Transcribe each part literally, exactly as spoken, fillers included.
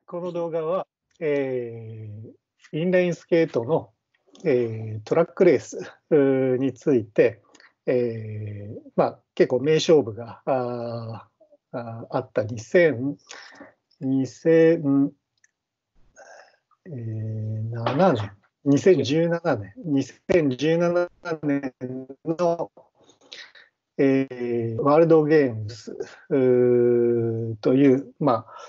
この動画は、えー、インラインスケートの、えー、トラックレースについて、えーまあ、結構名勝負が あ, あ, あったにせんななねん、にせんじゅうななねん、にせんじゅうななねんの、えー、ワールドゲームズという、まあ、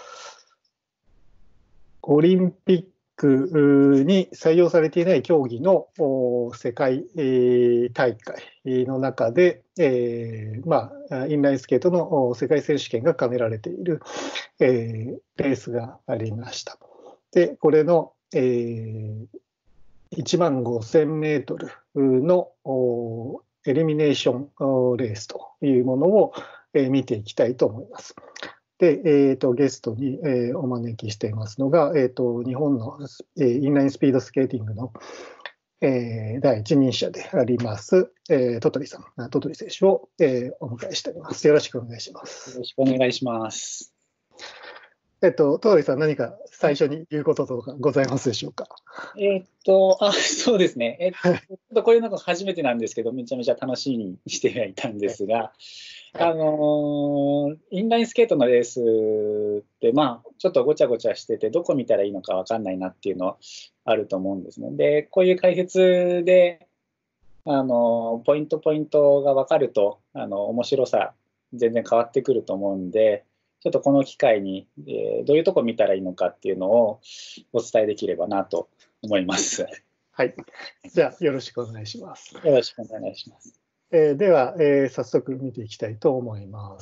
オリンピックに採用されていない競技の世界大会の中で、えーまあ、インラインスケートの世界選手権が兼ねられている、えー、レースがありました。で、これの、えー、いちまんごせんメートルのエリミネーションレースというものを見ていきたいと思います。で、えーと、ゲストに、えー、お招きしていますのが、えーと、日本の、えー、インラインスピードスケーティングの、えー、第一人者であります、えー、戸鳥さん、戸鳥選手を、えー、お迎えしております。よろしくお願いします。 よろしくお願いします。 えっと、戸鳥さん、何か最初に言うこととかございますでしょうか。 えー、っと、あ、そうですね。えっと、こういうのが初めてなんですけど、めちゃめちゃ楽しみにしてはいたんですが、あのー、インラインスケートのレースって、まあ、ちょっとごちゃごちゃしてて、どこ見たらいいのか分かんないなっていうのあると思うんですね。で、こういう解説で、あのー、ポイントポイントが分かると、あの、面白さ、全然変わってくると思うんで、ちょっとこの機会に、えー、どういうとこ見たらいいのかっていうのをお伝えできればなと思います。 はい。じゃあ、よろしくお願いします。 よろしくお願いします。 えー、では、えー、早速見ていきたいと思います。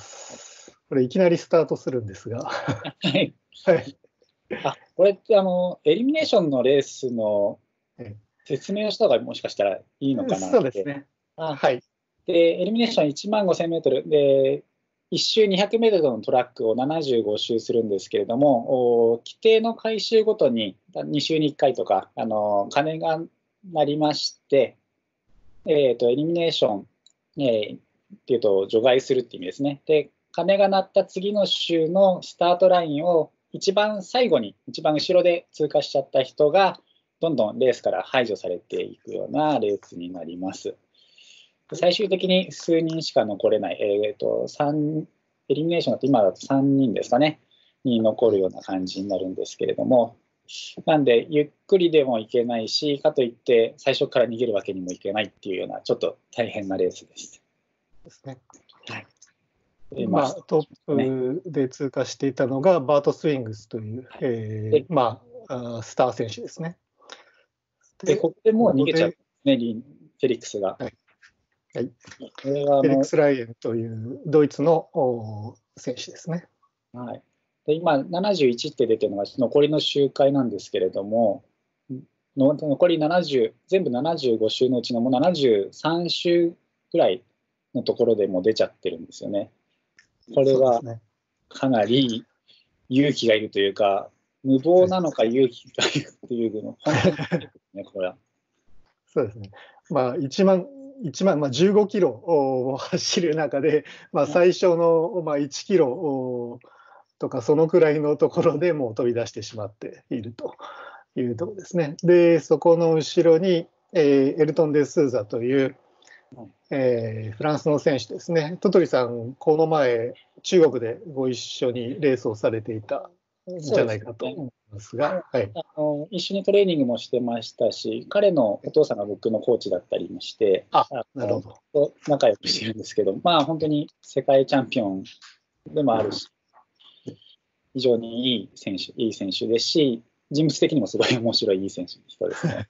これ、いきなりスタートするんですが。 はい。 はい。 あ、これってあの、エリミネーションのレースの説明をした方がもしかしたらいいのかなって。 そうですね。 あ、 はい。 で、エリミネーションいちまんごせんメートルで、いっ周にひゃくメートルのトラックをななじゅうご周するんですけれども、規定の回収ごとにに週にいっかいとか、あの鐘が鳴りまして、えーと、エリミネーション、えー、っていうと除外するっていう意味ですね。で、鐘が鳴った次の週のスタートラインを一番最後に、一番後ろで通過しちゃった人が、どんどんレースから排除されていくようなレースになります。最終的に数人しか残れない、えーと、さんエリミネーションだと今だとさんにんですかね、に残るような感じになるんですけれども、なんで、ゆっくりでもいけないし、かといって最初から逃げるわけにもいけないっていうような、ちょっと大変なレースです。 ですね。 はい。 まあ、トップで通過していたのが、バート・スウィングスという、えー、まあ、スター選手ですね。 で、ここでもう逃げちゃうね、フェリックスが。 はい。はい、フェリックス・ライエンというドイツの選手ですね。 はい。で今、ななじゅういちって出てるのが残りの周回なんですけれども、の残りななじゅう、全部ななじゅうご周のうちのもうななじゅうさん周ぐらいのところでもう出ちゃってるんですよね。これはかなり勇気がいるというか、無謀なのか勇気がいるというの、本当にですね、これは。 そうですね。まあ、いちまん、いちまん、まあ、じゅうごキロを走る中で、まあ、最初の、まあ、いちキロとか、そのくらいのところでもう飛び出してしまっているというところですね。で、そこの後ろに、えー、エルトン・デ・スーザという、えー、フランスの選手ですね。戸鳥さん、この前、中国でご一緒にレースをされていたんじゃないかと思いますが、はい、 あの一緒にトレーニングもしてましたし、彼のお父さんが僕のコーチだったりもして、 あ、なるほど仲良くしてるんですけど、まあ、本当に世界チャンピオンでもあるし、非常にいい選手、いい選手ですし、人物的にもすごい面白いいい選手の人ですね。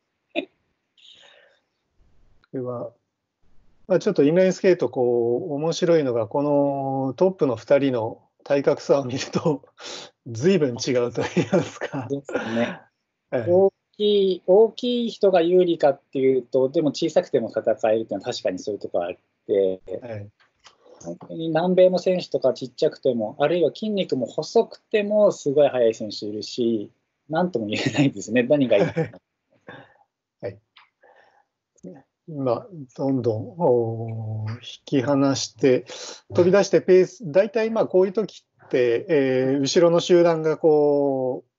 これはまあ、ちょっとインラインスケート、こう、面白いのが、このトップのふたりの体格差を見ると、ずいぶん違うと言いますか。 ですね。 はい、 大きい、大きい人が有利かっていうと、でも小さくても戦えるっていうのは確かにそういうところがあって、はい、本当に南米の選手とかちっちゃくても、あるいは筋肉も細くてもすごい速い選手いるし、なんとも言えないですね、何がいいか。 はい。今、どんどん引き離して、飛び出してペース、大体まあこういう時って、えー、後ろの集団がこ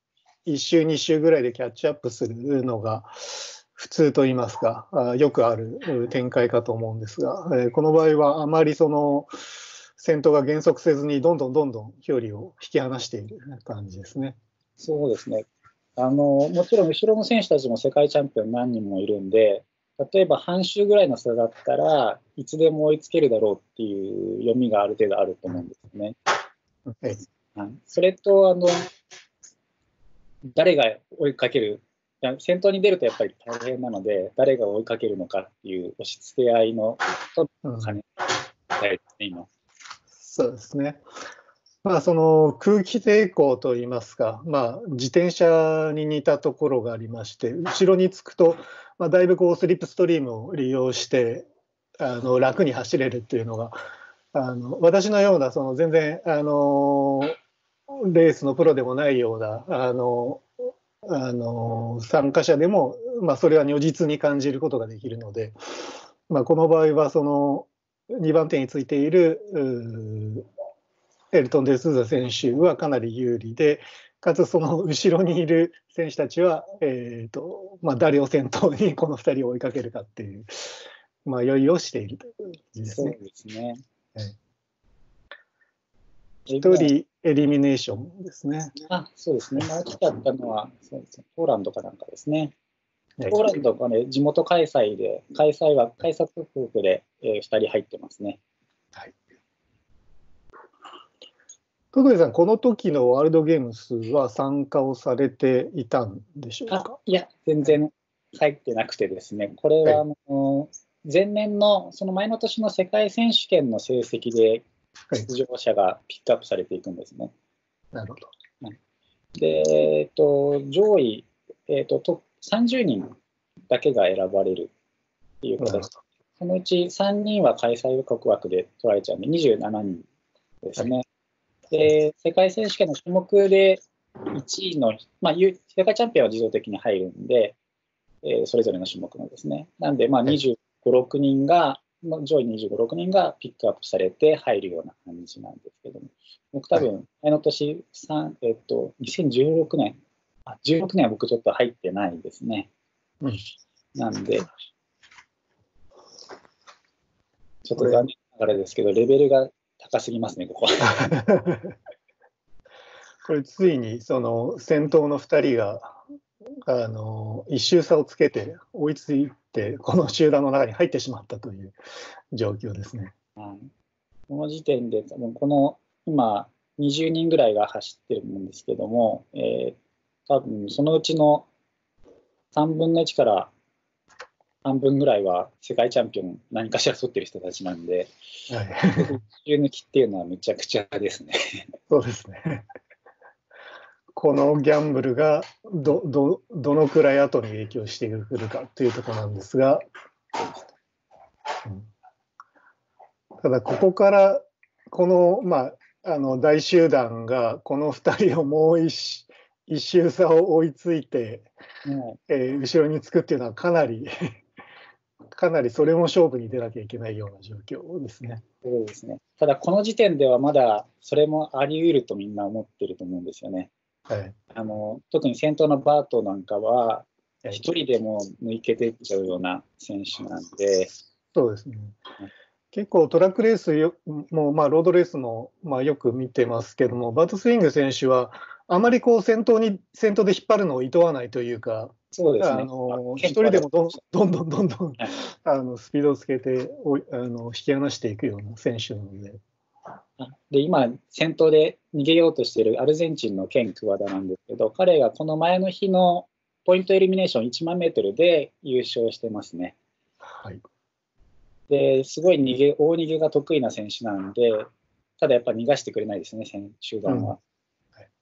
いっ周に周ぐらいでキャッチアップするのが普通といいますか、よくある展開かと思うんですが、この場合はあまりその先頭が減速せずにどんどんどんどん距離を引き離している感じですね。 そうですね。あのもちろん後ろの選手たちも世界チャンピオン何人もいるんで、例えば半周ぐらいの差だったらいつでも追いつけるだろうっていう読みがある程度あると思うんですよね。 はい、 それとあの誰が追いかける、先頭に出るとやっぱり大変なので、誰が追いかけるのかっていう押し付け合いのと兼ねたいですね、今。 そうですね。まあ、その空気抵抗といいますか、まあ、自転車に似たところがありまして、後ろにつくと、まあ、だいぶこうスリップストリームを利用してあの楽に走れるっていうのが、あの私のようなその全然あのレースのプロでもないようなあのあの参加者でも、まあ、それは如実に感じることができるので、まあ、この場合はそのにばん手についているエルトン・デ・スーザ選手はかなり有利で、かつその後ろにいる選手たちは、えーとまあ、誰を先頭にこのふたりを追いかけるかっていう迷いをしているという感じですね。 そうですね。はい、 ひとりエリミネーションですね。 あ、そうですね。大きかったのはそうですね、ポーランドかなんかですね。ポーランドが、ね、地元開催で、開催は開催国で、えー、ふたり入ってますね。はい。 戸辺さん、この時のワールドゲームスは参加をされていたんでしょうか？ いや、全然入ってなくてですね、これはあの、はい、前年の、その前の年の世界選手権の成績で出場者がピックアップされていくんですね。 はい、なるほど。 で、えっと、上位、えっと、さんじゅうにんだけが選ばれるっていう形、そのうちさんにんは開催国枠で取られちゃうんで、にじゅうななにんですね。はい、で世界選手権の種目でいちいの、まあ、世界チャンピオンは自動的に入るんで、えー、それぞれの種目のですね。なんで、まあ、にじゅうご、ろくにんが、上位にじゅうご、ろくにんがピックアップされて入るような感じなんですけども、僕多分、前の年、えっと、にせんじゅうろくねん、あ、じゅうろくねんは僕ちょっと入ってないですね。うん、なんで、ちょっと残念ながらですけど、レベルが高すぎますね、ここは。 これ、ついにその先頭のふたりがあのいち周差をつけて追いついて、この集団の中に入ってしまったという状況ですね。 はい、この時点で、この今、にじゅうにんぐらいが走ってるんですけども、えー、多分そのうちのさんぶんのいちから半分ぐらいは世界チャンピオン何かしら取ってる人たちなんで、はい、一周抜きっていうのはめちゃくちゃですね。 そうですね。このギャンブルが ど, ど, どのくらい後に影響してくるかというところなんですが、うん、ただここからこの、まあ、あの大集団がこのふたりをもう一一周差を追いついて、うん、えー、後ろにつくっていうのはかなりかなりそれも勝負に出なきゃいけないような状況ですね。 そうですね。ただこの時点ではまだそれもあり得るとみんな思ってると思うんですよね。はい、あの特に先頭のバートなんかは一人でも抜けていっちゃうような選手なんで。 そうですね。結構トラックレースよも、まあ、ロードレースも、まあ、よく見てますけども、バートスイング選手はあまりこう先頭に先頭で引っ張るのを厭わないというか、そうですね、あの一人でもどんどんどんどんどん、はい、あのスピードをつけておあの引き離していくような選手なので。 で今、先頭で逃げようとしているアルゼンチンのケン・クワダなんですけど、彼がこの前の日のポイントエリミネーションいちまんメートルで優勝してますね。はい、ですごい逃げ大逃げが得意な選手なんで、ただやっぱ逃がしてくれないですね、集団は。うん、はい、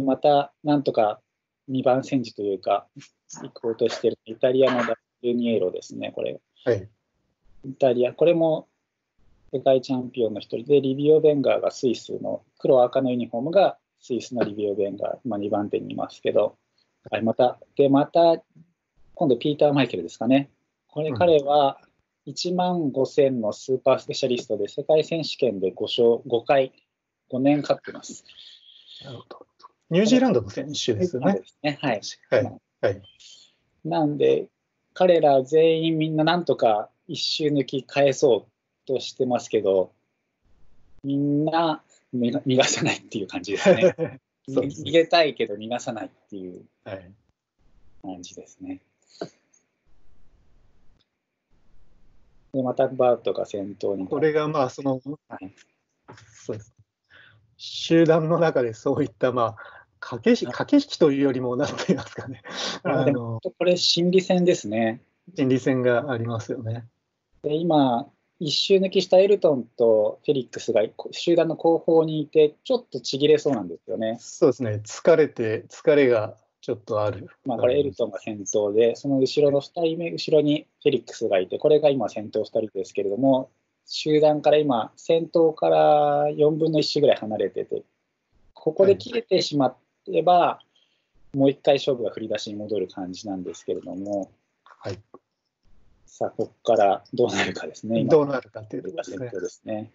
また、なんとかにばん戦時というか、行こうとしているイタリアのダルニエロですね、これ。はい、イタリア、これも世界チャンピオンの一人で、リビオ・ベンガーがスイスの、黒赤のユニフォームがスイスのリビオ・ベンガー、まあ、にばん手にいますけど、はい、また、で、また、今度ピーター・マイケルですかね。これ、彼はいちまんごせんのスーパースペシャリストで、世界選手権でご勝、ごかい、ごねん勝ってます。 なるほど。ニュージーランドの選手ですよね。 ですね、はい。 はいはい、 なんで、彼ら全員みんななんとか一周抜き返そうとしてますけど、みんな逃がさないっていう感じですね。そうですね、逃げたいけど逃がさないっていう感じですね。でまたバートが先頭に。 これがまあその、 はい、 そうです。集団の中でそういったまあ駆け引き、駆け引きというよりも何と言いますかね。 あでもこれ心理戦ですね。 心理戦がありますよね。 で今一周抜きしたエルトンとフェリックスが集団の後方にいてちょっとちぎれそうなんですよね。 そうですね。疲れて疲れがちょっとある。 まあこれエルトンが先頭でその後ろのふたりめ後ろにフェリックスがいてこれが今先頭ふたりですけれども集団から今先頭からよんぶんのいち周ぐらい離れててここで切れてしまってば、はい、もう一回勝負が振り出しに戻る感じなんですけれども、 はい、 さあここからどうなるかですね。今どうなるかというところですね。 先頭ですね。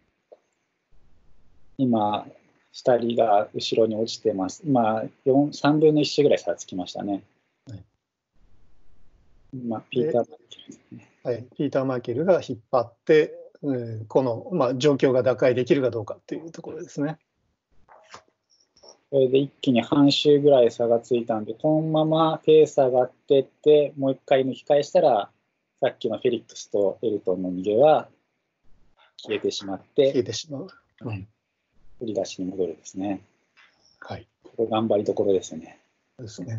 今ふたりが後ろに落ちてます。今さんぶんのいち周ぐらい差がつきましたね。はい、まあ、ピーター・マーケルですね。 はい、ピーター・マーケルが引っ張って、うん、この、まあ、状況が打開できるかどうかというところですね。 これで一気に半周ぐらい差がついたんで、このままペース上がっていって、もう一回抜き返したら、さっきのフェリックスとエルトンの逃げは消えてしまって、 消えてしまう。うん、 振り出しに戻るですね。 はい。 これ頑張りどころですね。 ですね。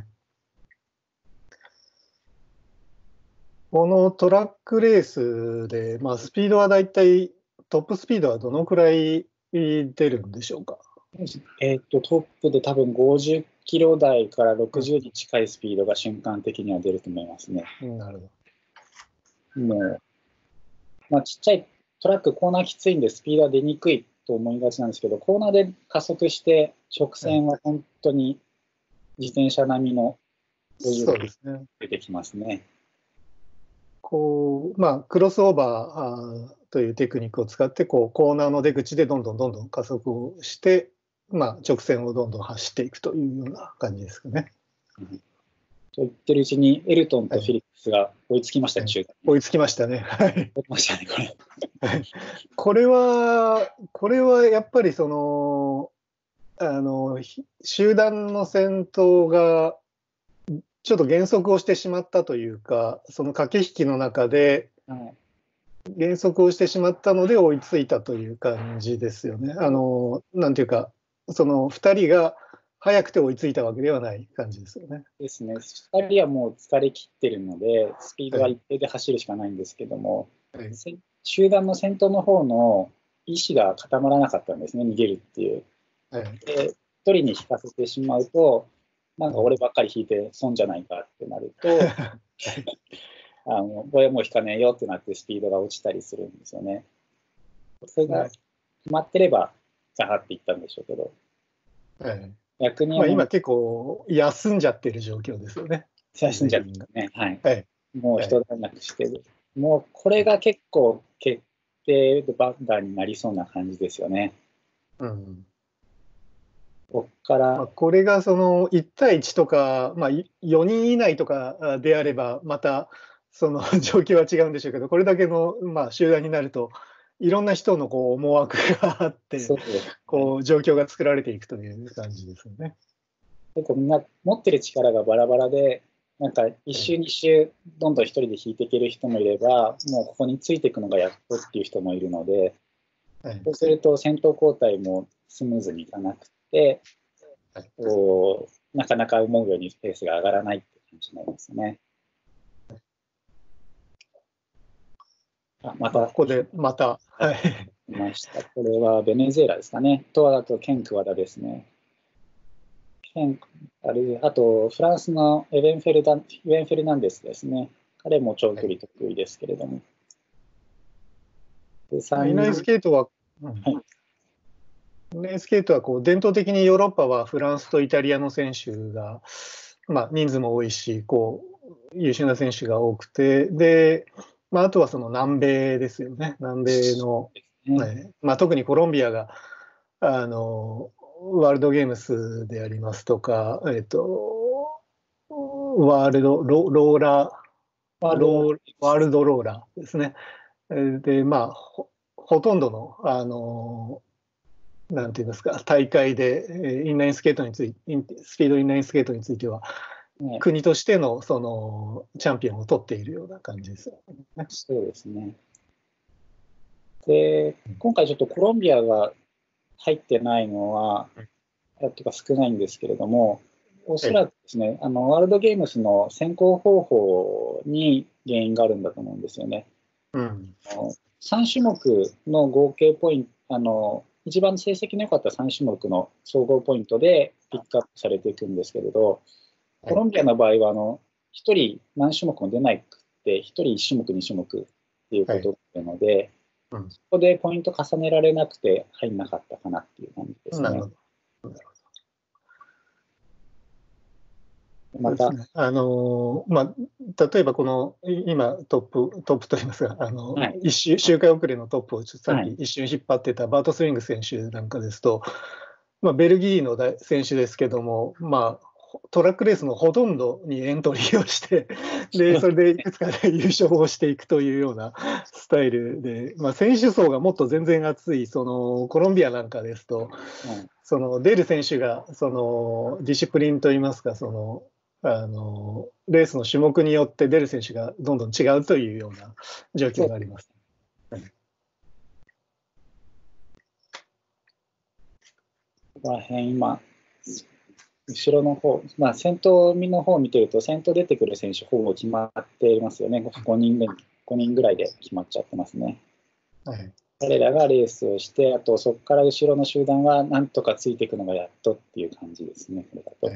このトラックレースで、まあ、スピードはだいたいトップスピードはどのくらい出るんでしょうか。 えー、とトップで多分ごじゅっキロ台からろくじゅうに近いスピードが瞬間的には出ると思いますね。 うん、なるほど。もう、まあ、ちっちゃいトラックコーナーきついんでスピードは出にくいと思いがちなんですけど、コーナーで加速して直線は本当に自転車並みのそうですね。 出てきますね。 こうまあ、クロスオーバーというテクニックを使ってこうコーナーの出口でどんどんどんどん加速をして、まあ、直線をどんどん走っていくというような感じですかね。 うん、と言ってるうちにエルトンとフェリックスが追いつきました、 はい、 中間追いつきましたね。はい。 追いましたね、これ。 これは、これはやっぱりその、あの集団の先頭がちょっと減速をしてしまったというか、その駆け引きの中で減速をしてしまったので追いついたという感じですよね。あのなんていうか、そのふたりが早くて追いついたわけではない感じですよね。 ですね。ふたりはもう疲れ切ってるので、スピードは一定で走るしかないんですけども、はい、集団の先頭の方の意思が固まらなかったんですね、逃げるっていう。はい、で、ひとりに引かせてしまうと、なんか俺ばっかり引いて損じゃないかってなると、あの俺もう引かねえよってなってスピードが落ちたりするんですよね。それが決まってれば、ザハっていったんでしょうけど。 はい、 逆に、 まあ、今結構休んじゃってる状況ですよね。 休んじゃってね、はい。はい、もう人がなくしてる。もうこれが結構決定バッターになりそうな感じですよね。 うん。 こっから、 まあ、これがそのいち対いちとか、まあ、よにん以内とかであれば、またその状況は違うんでしょうけど、これだけの、まあ、集団になると、いろんな人のこう思惑があって、ね、こう状況が作られていくという感じですよね。 結構みんな持ってる力がバラバラで、なんか一周二周どんどん一人で引いていける人もいれば、もうここについていくのがやっとっていう人もいるので、はい、そうすると先頭交代もスムーズにいかなくて、はい、こうなかなか思うようにペースが上がらないって感じになりますね。あ、またここでまた、はい、 いました。これはベネズエラですかね。とあとケン・クワダですね。あるあと、フランスのエベンフェルダン、エベンフェルナンデスですね。彼も長距離得意ですけれども。 でインラインスケートは、うん、はい、インラインスケートはこう伝統的にヨーロッパはフランスとイタリアの選手が、まあ、人数も多いし、こう優秀な選手が多くて、で、まあ、あとはその南米ですよね。南米の、ね、まあ、特にコロンビアが、あの、 ワールドゲームスでありますとか、えっと、ワールドロ、ローラー、ローワールドローラーですね。で、まあ、ほ、ほとんどの、あの、なんて言いますか、大会で、インラインスケートについて、スピードインラインスケートについては、 ね、 国としてのそのチャンピオンを取っているような感じですよね。 そうですね。で、今回ちょっとコロンビアが入ってないのは、というか少ないんですけれども、おそらくですね、あのワールドゲームスの選考方法に原因があるんだと思うんですよね。 うん、 さん種目の合計ポイント、あの一番成績の良かったさん種目の総合ポイントでピックアップされていくんですけれど、コロンビアの場合はあのひとり何種目も出なくて、ひとりいち種目、に種目っていうことなので、はい、うん、そこでポイント重ねられなくて入んなかったかなっていう感じですね。なるほど。 また、ね、あのまあ、例えばこの今トップトップといいますか、あの、はい、一周周回遅れのトップをさっき一瞬引っ張ってたバート・スウィング選手なんかですと、まあ、ベルギーの選手ですけども、まあ、トラックレースのほとんどにエントリーをしてでそれでいくつかで優勝をしていくというようなスタイルで、まあ、選手層がもっと全然厚いそのコロンビアなんかですと、うん、その出る選手がそのディシプリンといいますか、そのあのレースの種目によって出る選手がどんどん違うというような状況があります。 ここら辺今後ろの方、まあ、先頭の方を見てると先頭出てくる選手ほぼ決まっていますよね。ごにんでごにんぐらいで決まっちゃってますね。はい、彼らがレースをして、あとそこから後ろの集団はなんとかついていくのがやっとっていう感じですね、これだと。はい、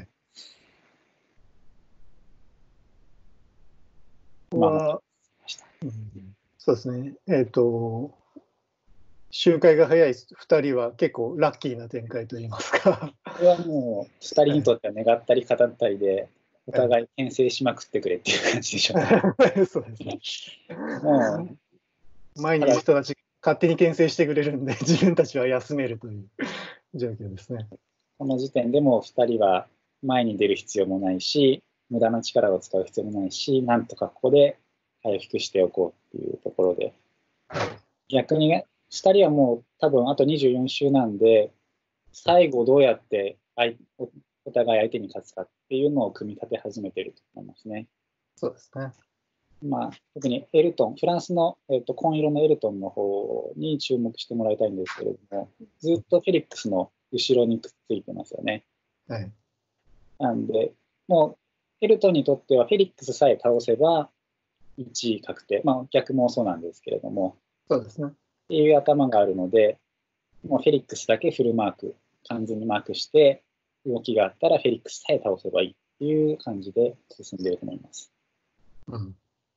まあ、うん、そうですね。えっと、周回が速いふたりは結構ラッキーな展開といいますか。 これはもうふたりにとっては願ったり語ったりで、お互い牽制しまくってくれっていう感じでしょうね。 そうですね。もう前にいる人たち勝手に牽制してくれるんで、自分たちは休めるという状況ですね。 この時点でもふたりは前に出る必要もないし、無駄な力を使う必要もないし、なんとかここで回復しておこうっていうところで、逆にね、ふたりはもう多分あとにじゅうよん周なんで、最後どうやって相お、お互い相手に勝つかっていうのを組み立て始めていると思いますね。 そうですね。 まあ、特にエルトン、フランスの、えーと、紺色のエルトンの方に注目してもらいたいんですけれども、ずっとフェリックスの後ろにくっついてますよね。はい、なんで、もうエルトンにとってはフェリックスさえ倒せばいちい確定、まあ、逆もそうなんですけれども、 そうですね。 っていう頭があるので、もうフェリックスだけフルマーク、完全にマークして、動きがあったらフェリックスさえ倒せばいいっていう感じで進んでいると思います。 うん、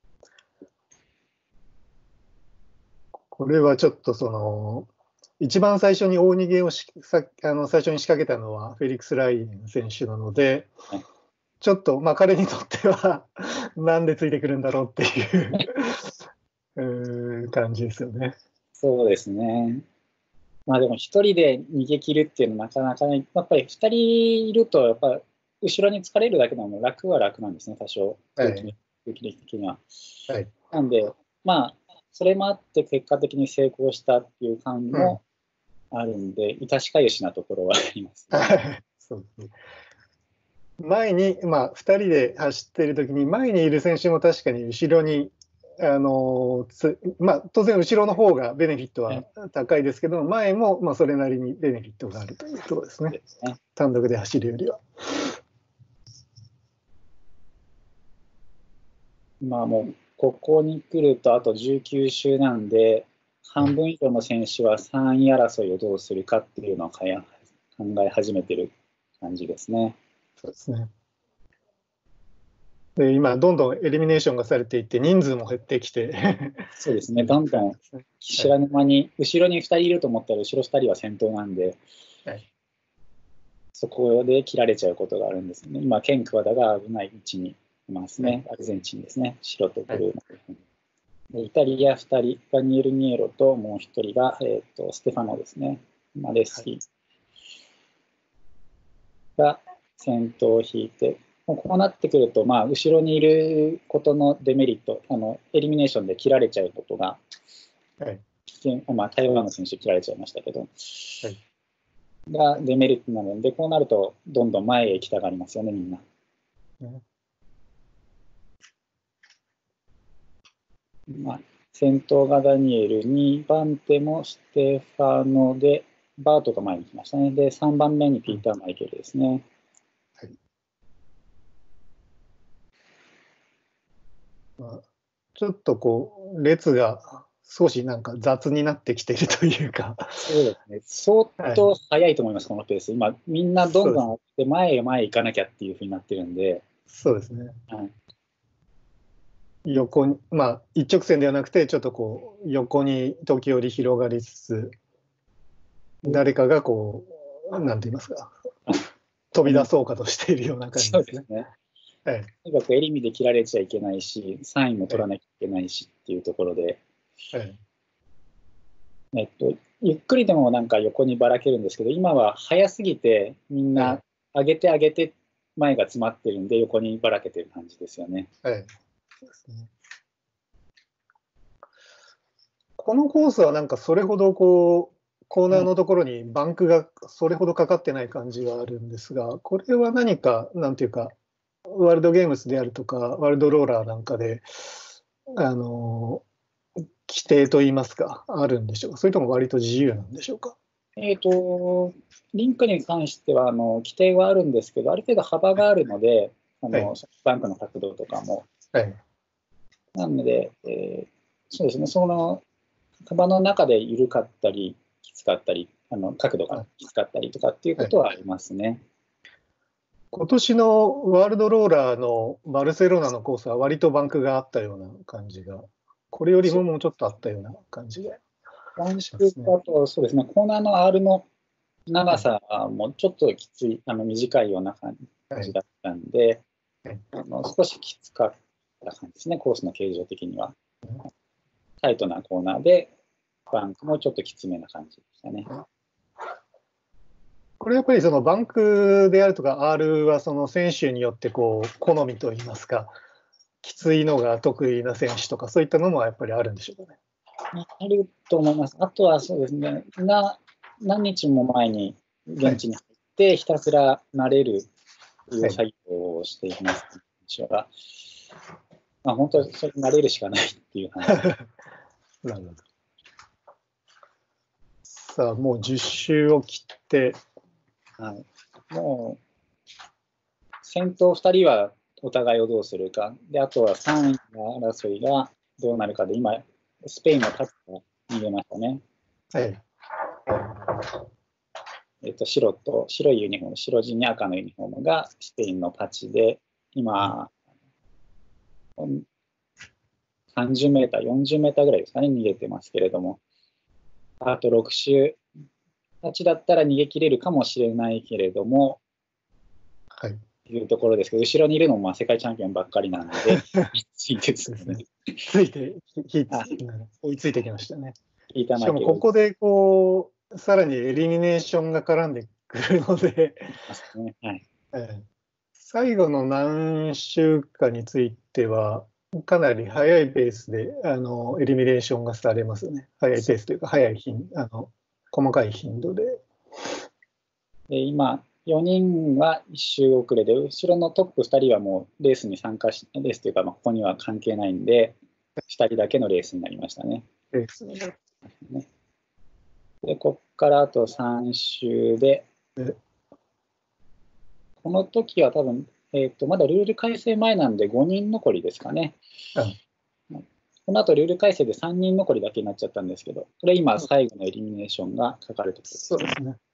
これはちょっとその、一番最初に大逃げをしさあの最初に仕掛けたのはフェリックス・ライン選手なので、はい、ちょっと、まあ、彼にとってはなんでついてくるんだろうっていう感じですよね。 そうですね。まあでも一人で逃げ切るっていうのはなかなかね、やっぱり二人いると、やっぱ後ろに疲れるだけなので楽は楽なんですね、多少、空気的には。はい、なんで、まあ、それもあって結果的に成功したっていう感もあるんで、致しかゆしなところはあります、ね。 そうですね。前に、まあ、ふたりで走っているときに、前にいる選手も確かに後ろに、あのつまあ、当然、後ろの方がベネフィットは高いですけど、前もまあそれなりにベネフィットがあるというところですね、単独で走るよりは。 まあもう、ここに来るとあとじゅうきゅう周なんで、半分以上の選手はさんい争いをどうするかっていうのを考え始めてる感じですね。 そうですね。で今、どんどんエリミネーションがされていって、人数も減ってきてそうですね、どんどん知らぬ間に、後ろにふたりいると思ったら、後ろふたりは先頭なんで、はい、そこで切られちゃうことがあるんですね。今、ケン・クワダが危ない位置にいますね、はい、アルゼンチンですね、白とブルーの、はい、イタリアふたり、ダニエル・ニエロともうひとりが、えー、とステファノですね、マレスキー。 が先頭を引いて、もうこうなってくると、まあ、後ろにいることのデメリット、あのエリミネーションで切られちゃうことが、 はい、 まあ、台湾の選手切られちゃいましたけど、 はい、 がデメリットなので、こうなるとどんどん前へ行きたがりますよね、みんな。 ね、 まあ、先頭がダニエル、にばん手もステファノで、バートが前に来ましたね。で、さんばんめにピーター・マイケルですね。 はい、まあ、ちょっとこう列が少しなんか雑になってきているというか、 そうですね、相当速いと思います、このペース。今、みんなどんどん上がって前へ前へ行かなきゃっていうふうになってるんで。 そうですね。 はい、 横に、まあ、一直線ではなくて、ちょっとこう、横に時折広がりつつ、誰かがこう、なんて言いますか、飛び出そうかとしているような感じですね。 ね、 はい、 とにかくエリミで切られちゃいけないし、さんいも取らなきゃいけないしっていうところで、 はい、 えっと、ゆっくりでもなんか横にばらけるんですけど、今は早すぎて、みんな上げて上げて、前が詰まってるんで、横にばらけてる感じですよね。 はい、そうですね。このコースはなんかそれほどこう、コーナーのところにバンクがそれほどかかってない感じはあるんですが、これは何か、なんていうか、ワールドゲームスであるとか、ワールドローラーなんかで、あの、規定といいますか、あるんでしょうか、それとも割と自由なんでしょうか。 えっと、リンクに関してはあの規定はあるんですけど、ある程度幅があるので、あはい、 のバンクの角度とかも。 はい、 なので、えーそうですね、その幅の中で緩かったり、きつかったり、あの角度がきつかったりとかっていうこはい。 とはありますね。 今年のワールドローラーのバルセロナのコースは割とバンクがあったような感じが、これよりももうちょっとあったような感じがバンクしますね。 だと、そうですね、コーナーの R のはい、 長さもちょっときつい、あの短いような感はい、 じだったんで、 はい、 あの少しきつかった感じですね、コースの形状的には。タイトなコーナーで、バンクもちょっときつめな感じでしたね。 これやっぱりそのバンクであるとか R はその選手によってこう好みといいますか、きついのが得意な選手とかそういったのもやっぱりあるんでしょうかね。 あると思います。あとはそうですね、な何日も前にはい、 現地に入って、ひたすら慣れるはい、 作業をしています、選手は。まあ、本当にそれ慣れるしかないっていう話で。 なるほど。さあ、もうじゅっ周を切って、 はい、もう先頭ふたりはお互いをどうするか、であとはさんいの争いがどうなるかで、今、スペインのタッチが逃げましたね。 はい、 えっと、白と白いユニフォーム、白地に赤のユニフォームがスペインのパチで、今、さんじゅうメーター、よんじゅうメーターぐらいですかね、逃げてますけれども、あとろく周、パチだったら逃げ切れるかもしれないけれども、 はい、 というところですけど、後ろにいるのもまあ世界チャンピオンばっかりなので、きついですね。 ついて、ひ追いついてきましたね。しかもここでこう、さらにエリミネーションが絡んでくるので、 ね、はい、 えー、最後の何週かについては、かなり速いペースであのエリミネーションがされますね。速いペースというか、速い頻あの細かい頻度で。 で今、よにんはいっ周遅れで、後ろのトップふたりはもうレースに参加し、レースというか、まあ、ここには関係ないんで、ふたりだけのレースになりましたね。 レースねで、ここからあとさん周で、この時は多分、えーと、まだルール改正前なんでごにん残りですかね。 あ、 この後ルール改正でさんにん残りだけになっちゃったんですけど、これ今、最後のエリミネーションがかかるところです。 そうですね。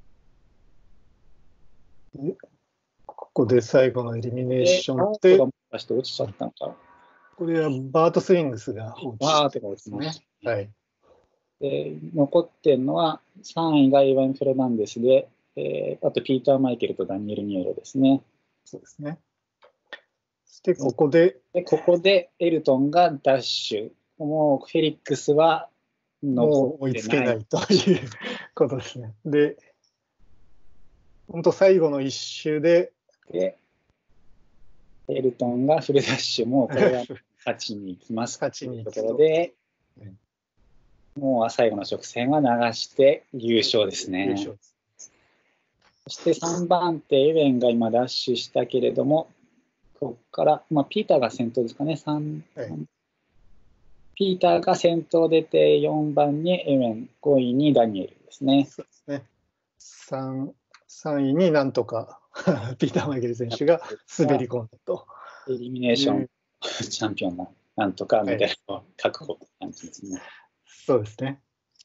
ここで最後のエリミネーションって、 バートがして落ちちゃったのか。 これはバートスイングスが落ちてますね。はい。 で残ってるのはさんいがイワン・フェルナンデスで、えー、あとピーター・マイケルとダニエル・ニエロですね。 そうですね。そしてここで、 でここでエルトンがダッシュ。もうフェリックスはもう追いつけないということですね。で、 本当最後の一周で、 で、エルトンがフルダッシュもこれは勝ちに行きますというところで、もう最後の直線は流して優勝ですね。優勝。そしてさんばん手、エウェンが今ダッシュしたけれども、ここから、まあ、ピーターが先頭ですかね、さん、はい、ピーターが先頭出て、よんばんにエウェン、ごいにダニエルですね。 そうですね。さん, さんいになんとかピーター・マイケル選手が滑り込んだと。 エリミネーションチャンピオンがなんとかメダルを確保って感じですね。はい、 そうですね。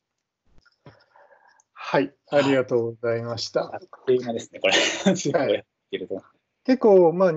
はい、ありがとうございました。 あっという間ですね、これ。はい、 結構、まあ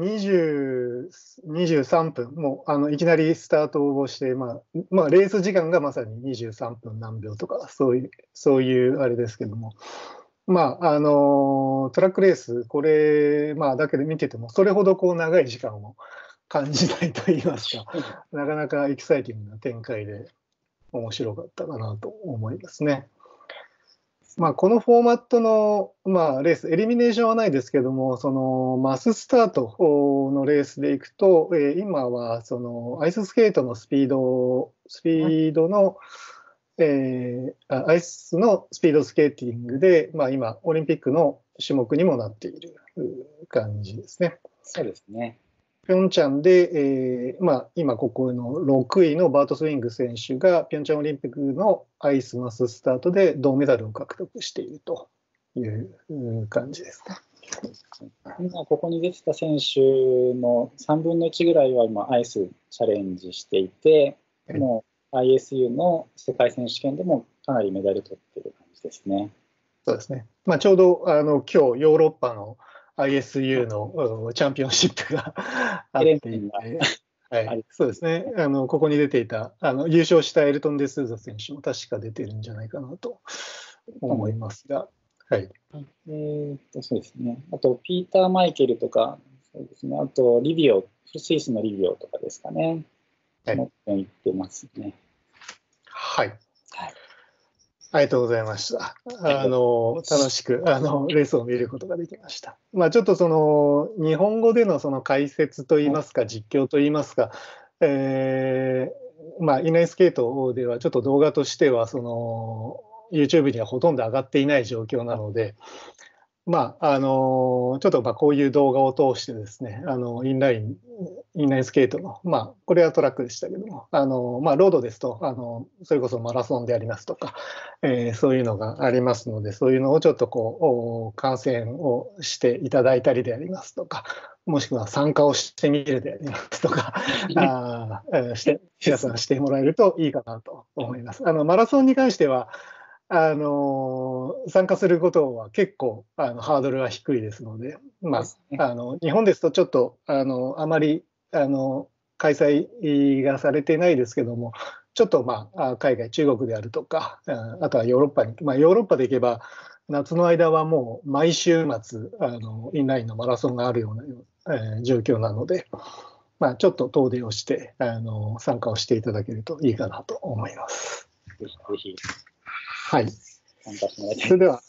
20、にじゅうさんぷん、もうあのいきなりスタートをして、まあまあ、レース時間がまさににじゅうさんぷん何秒とか、そういう、そういうあれですけども、まあ、あのトラックレース、これ、まあ、だけで見てても、それほどこう長い時間を感じないといいますか、なかなかエキサイティングな展開で面白かったかなと思いますね。まあ、このフォーマットの、まあ、レース、エリミネーションはないですけども、そのマススタートのレースでいくと、えー、今はそのアイススケートのスピード、スピードの、えー、アイスのスピードスケーティングで、まあ、今、オリンピックの種目にもなっている感じですね。 そうですね。 ピョンチャンで、えーまあ、今ここのろくいのバート・スウィング選手がピョンチャンオリンピックのアイスマススタートで銅メダルを獲得しているという感じですね。 今ここに出てた選手のさんぶんのいちぐらいは今アイスチャレンジしていて、もう アイエスユー の世界選手権でもかなりメダル取ってる感じですね。 そうですね。まあ、ちょうどあの今日ヨーロッパのアイエスユー のチャンピオンシップがあっていて、はい、そうですね。あのここに出ていたあの優勝したエルトン・デ・スーザ選手も確か出てるんじゃないかなと思いますが、はい。 えー、とそうですね。あとピーター・マイケルとか、そうですね。あとリビオ、スイスのリビオとかですかね。はい。言ってますね。 はい。はいありがとうございました。あの楽しくあのレースを見ることができました。まあ、ちょっとその日本語でのその解説といいますか、実況といいますか、えー、まあ、インラインスケートではちょっと動画としてはその YouTube にはほとんど上がっていない状況なので、まあ、あのちょっとまあこういう動画を通してですね、あのインライン、インラインスケートの、まあ、これはトラックでしたけども、あのまあ、ロードですとあの、それこそマラソンでありますとか、えー、そういうのがありますので、そういうのをちょっとこう、観戦をしていただいたりでありますとか、もしくは参加をしてみるでありますとか、あして皆さんしてもらえるといいかなと思います。あのマラソンに関してはあの参加することは結構あのハードルは低いですので、まあ、あの日本ですとちょっとあのあまりあの開催がされてないですけども、ちょっと、まあ、海外、中国であるとか、あとはヨーロッパに、まあ、ヨーロッパで行けば、夏の間はもう毎週末あのインラインのマラソンがあるような、えー、状況なので、まあ、ちょっと遠出をしてあの参加をしていただけるといいかなと思います。 ぜひぜひ。 はい。それでは、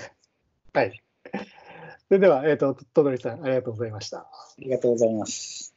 はい。それでは、えっと、戸鳥さん、ありがとうございました。 ありがとうございます。